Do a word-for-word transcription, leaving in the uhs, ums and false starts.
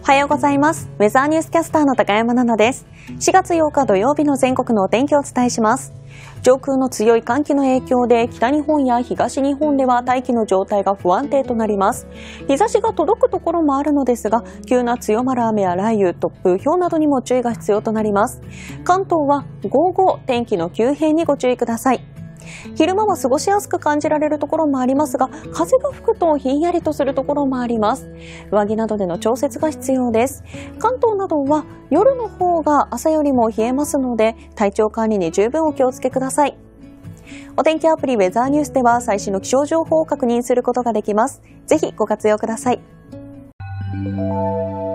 おはようございます。ウェザーニュースキャスターの高山奈々です。しがつようか土曜日の全国のお天気をお伝えします。上空の強い寒気の影響で北日本や東日本では大気の状態が不安定となります。日差しが届くところもあるのですが、急な強まる雨や雷雨、突風、雹などにも注意が必要となります。関東は午後、天気の急変にご注意ください。昼間は過ごしやすく感じられるところもありますが、風が吹くとひんやりとするところもあります。上着などでの調節が必要です。関東などは夜の方が朝よりも冷えますので、体調管理に十分お気をつけください。お天気アプリウェザーニュースでは最新の気象情報を確認することができます。ぜひご活用ください。